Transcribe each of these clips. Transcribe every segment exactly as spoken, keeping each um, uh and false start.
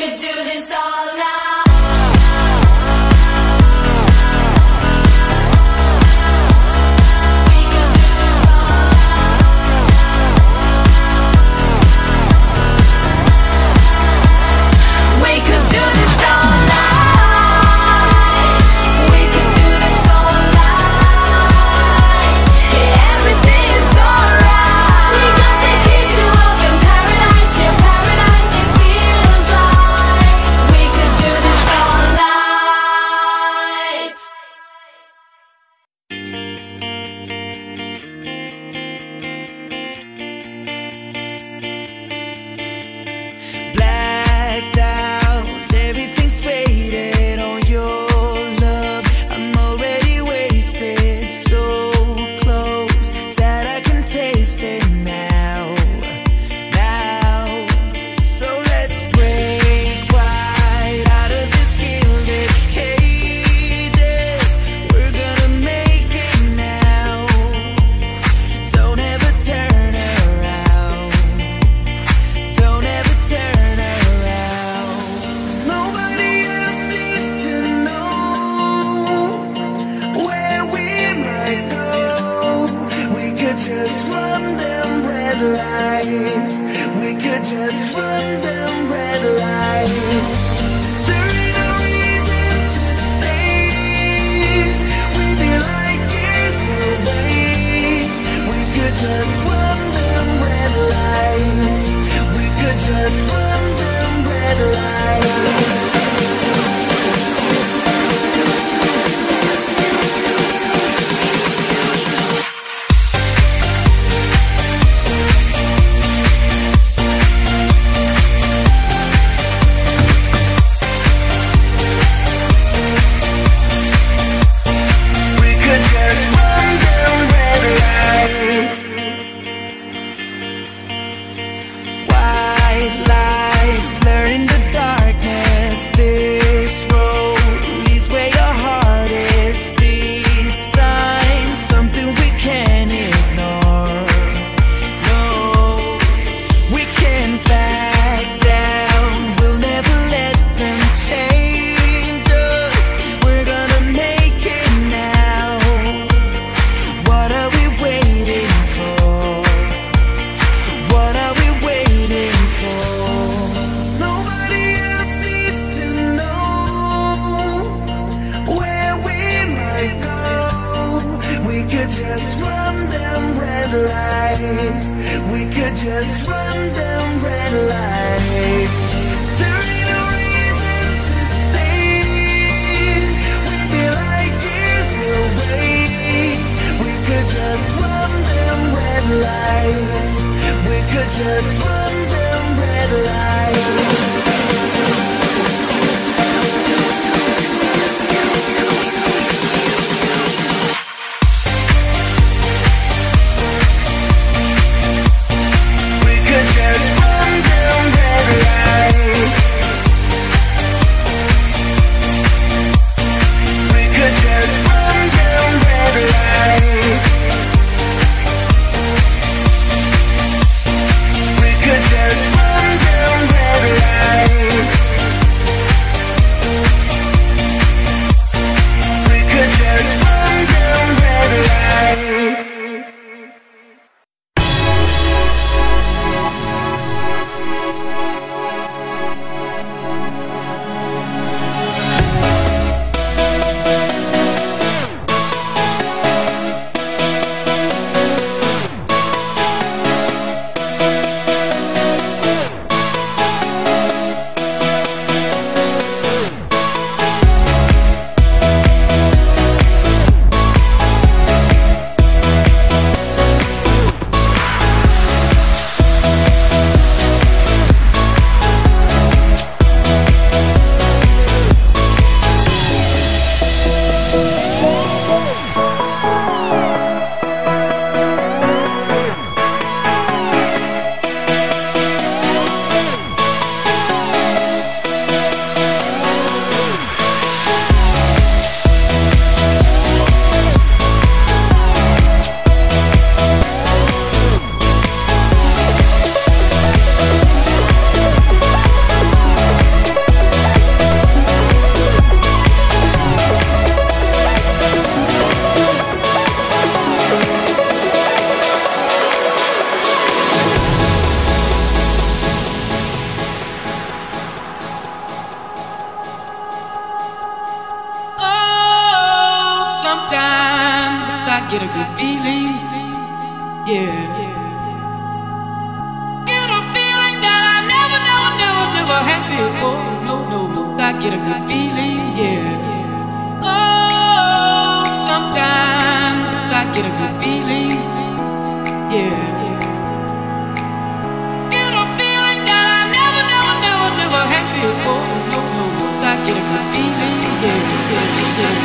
could do this all night. Run them red get a good feeling, yeah. Get a feeling that I never, never, never, never had before. No, no, no, I get a good feeling, yeah. Oh, sometimes I get a good feeling, yeah. Get a feeling that I never, never, never, never had before. No, no, no, I get a good feeling, yeah, yeah, yeah.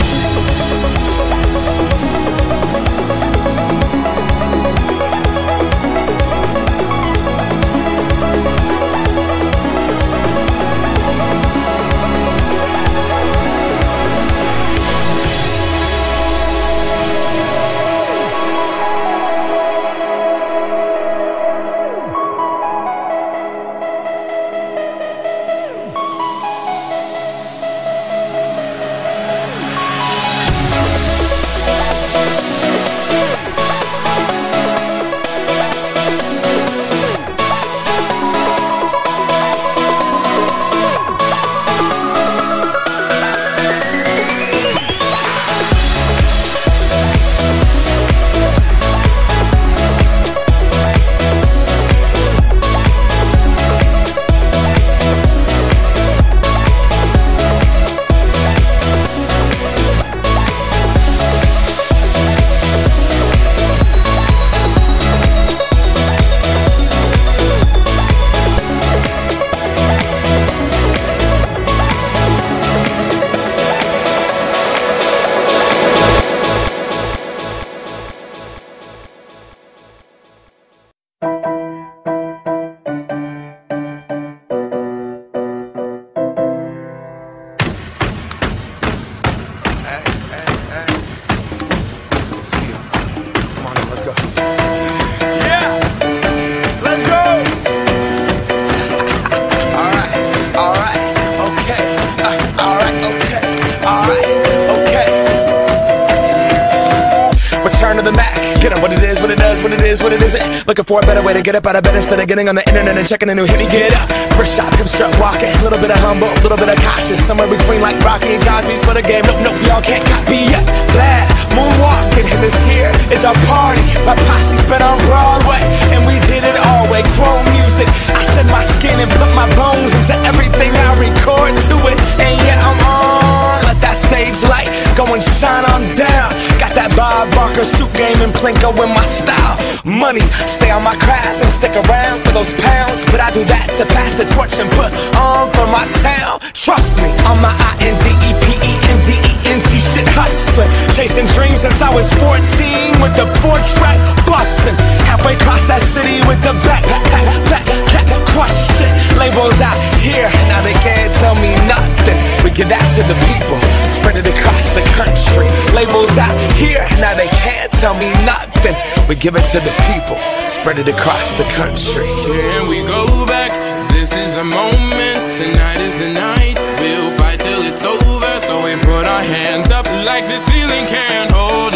Looking for a better way to get up out of bed instead of getting on the internet and checking a new hit. Me get up, first shot, come strut walking. A little bit of humble, a little bit of cautious. Somewhere between like Rocky and Cosby's for the game. Nope, nope, y'all can't copy yet. Glad moonwalking, and this here is our party. My posse's been on Broadway, and we did it all way. Chrome music, I shed my skin and put my bones into everything I record to it. And yeah, I'm on. Let that stage light go and shine on down. Got that Bob Barker suit game and Plinko in my style. Money, stay on my craft and stick around for those pounds. But I do that to pass the torch and put on for my town. Trust me, on my I N D E P E N D E N T shit hustling. Chasing dreams since I was fourteen with the four track bustin'. Halfway across that city with the back, back, back, back, crush shit. Labels out here, now they can't tell me nothing. We give that to the people, spread it across the country. Labels out here, now they can't tell me nothing. We give it to the people, spread it across the country. Can we go back? This is the moment, tonight is the night. We'll fight till it's over, so we put our hands up like the ceiling can't hold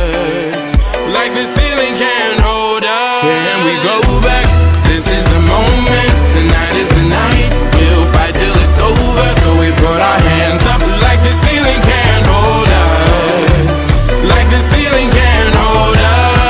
us. Like the ceiling can't hold us. Can we go back? This is the moment, tonight is the night. We'll fight till it's over, so we put our hands up like the ceiling can't hold us. Like the ceiling can't hold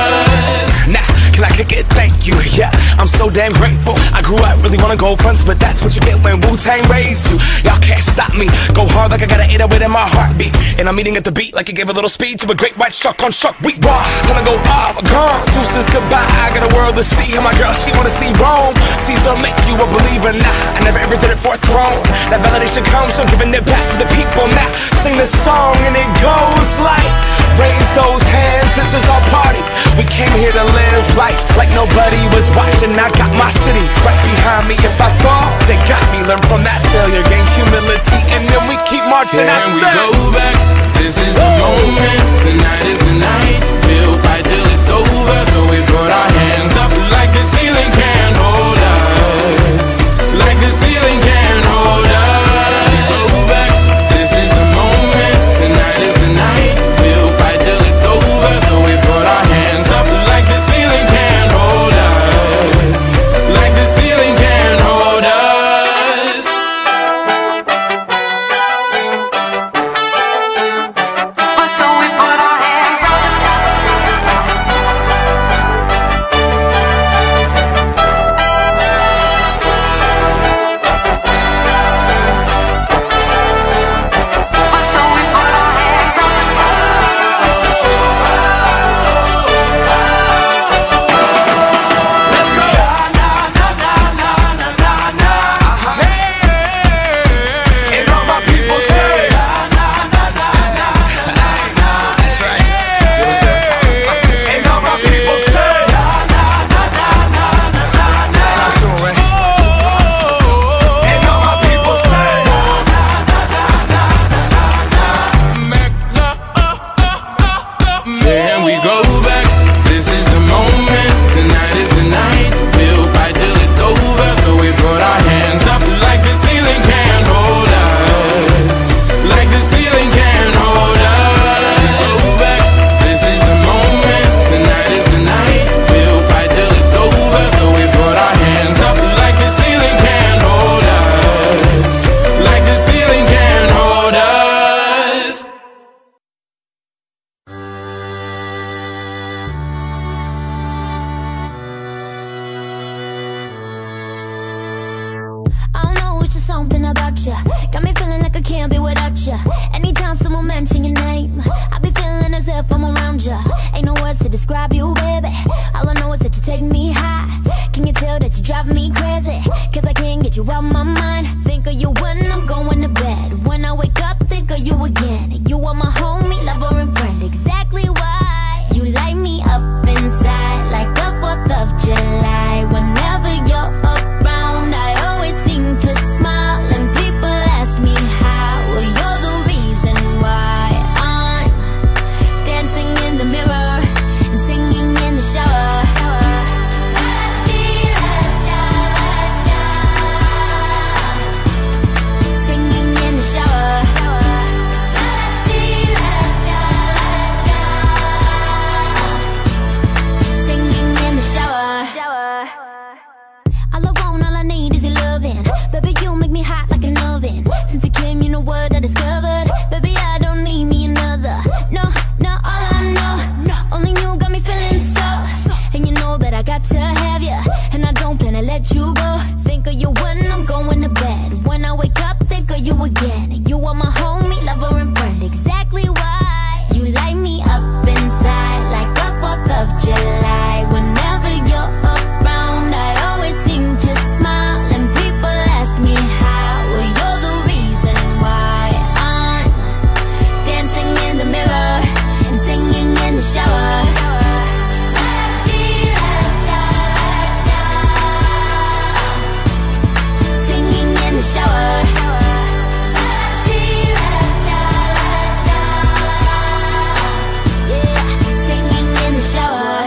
us. Nah, can I kick it? Thank you, yeah, I'm so damn grateful. I grew up really wanna go fronts, but that's what you get when Wu-Tang raised you. Y'all can't stop me, go hard like I got an eight oh eight in my heartbeat. And I'm eating at the beat like it gave a little speed to a great white shark on shark week. Raw, time to go off, gone, deuces goodbye. I got a world to see, and my girl, she wanna see Rome. Caesar make you a believer, nah, I never ever did it for a throne. That validation comes from giving it back to the people. Now, sing this song and it goes like, raise those hands, this is our party. We came here to live life like nobody was watching. I got my city right behind me. If I fall, they got me. Learn from that failure, gain humility, and then we keep marching. Can I we said, go back? This is the moment, tonight is the night. We'll fight till it's over, so we put our hands up like the ceiling can't hold us. Like the ceiling can't hold us. Go back. This is the moment, tonight is the night. We'll fight till it's over, so we put our hands up like the ceiling can't hold us. Like the ceiling can't hold us. So we put our hands up. mention your name, I be feeling as if I'm around you. Ain't no words to describe you, baby. All I know is that you take me high. Can you tell that you drive me crazy? Cause I can't get you out my mind. Think of you when I'm going to bed. When I wake up, think of you again. You are my homie, lover and friend. Exactly why you light me up inside like the fourth of July. Whenever you're around, I always seem to smile. And people ask me how. Well, you're the reason why I'm dancing in the mirror and singing in the shower. Singing in the shower. Singing in the shower. All I want, all I need is your loving. Baby, you make me hot like an oven. Since you came, you know what I discovered. Baby, I don't need me another. No, no, all I know, only you got me feeling so. And you know that I got to have you, and I don't plan to let you go. Think of you when I'm going to bed. When I wake up, think of you again. You are my homie, lover and friend. Exactly why you light me up inside like the fourth of July. Whenever you're around, I always seem to smile. And people ask me how. Well, you're the reason why I'm dancing in the mirror and singing in the shower. Singing in the shower. Yeah, singing in the shower.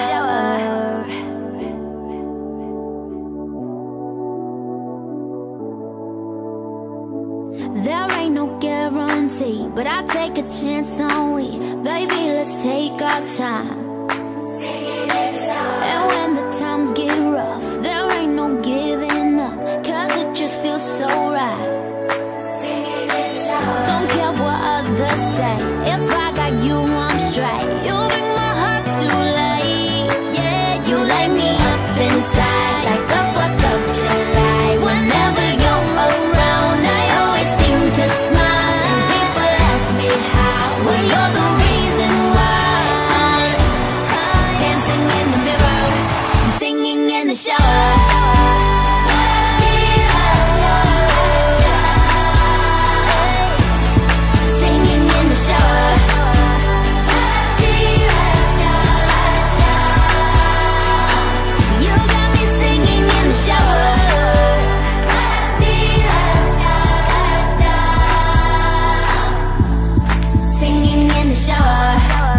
There ain't no guarantee, but I take a chance on we. Baby, let's take our time. And when the times get rough, there ain't no giving up, cause it just feels so right. Don't care what others say, if I got you, I'm straight. You bring my heart to life, yeah. You light me up inside like the fourth of July. Whenever you're around, I always seem to smile. And people ask me how. Well, you're the reason why I'm dancing in the mirror and singing in the shower. Singing in the shower. You got me singing in the shower. Singing in the shower.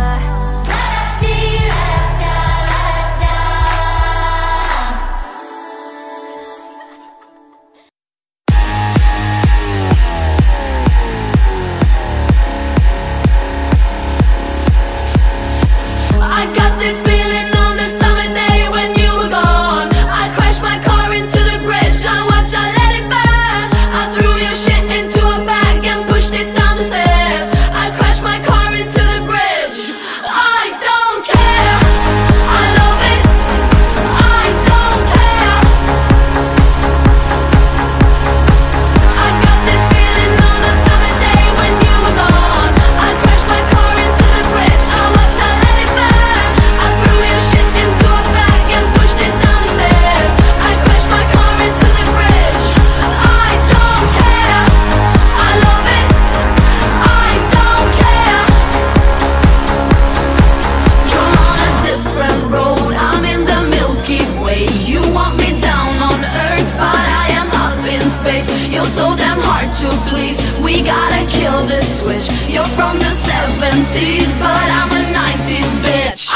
I got this feeling on the summer day when you were gone. I crashed my car into the bridge. I watched, I let it burn. I threw your shit into a bag and pushed it down the stairs. I crashed my car into the bridge. I don't care. I love it. I don't care. I got this feeling on the summer day when you were gone. I crashed my car into the bridge. I watched, I let it burn. I threw your shit into a bag and pushed it down the stairs. I crashed my car into the bridge. I don't care. I love it. I don't care. You're on a different road. I'm in the Milky Way. You want me down on Earth, but I am up in space. You're so damn hard to please. We gotta kill this switch. You're from the seventies, but I'm a nineties bitch.